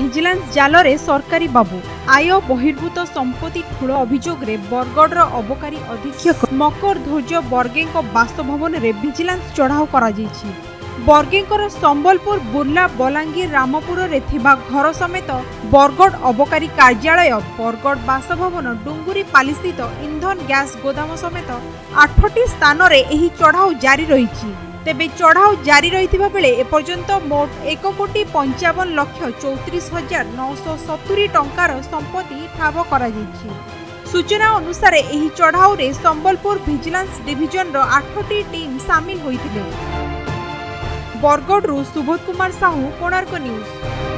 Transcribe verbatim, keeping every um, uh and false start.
Vigilance जालरे सरकारी बाबू आय बहिर्भूत संपत्ति ठूल अभियोग रे बरगडर अबकारी अधीक्षक मकरध बर्गे बासभवन रे विजिलेंस चढ़ाऊ करा जायछि। बर्गेंकर संबलपुर बुर्ला बलांगीर रामपुर रे थिबा घर समेत बरगड अबकारी कार्यालय बरगड बासभवन डुंगुरी पाली स्थित इंधन गैस गोदाम समेत आठटी स्थान रे एही चढ़ाऊ जारी रहिछि। तेबे चढ़ाऊ जारी रही बेले एपर्यंत मोट एक कोटी पंचावन लक्ष चौतीस हजार नौश सतुरी टंकार संपत्ति ठाब करा जायछि। सूचना अनुसार एही चढ़ाऊ रे संबलपुर विजिलेंस डिविजन रो आठटी टीम सामिल होइथिले। बरगडरू सुबोध कुमार साहू, कोणार्क न्यूज।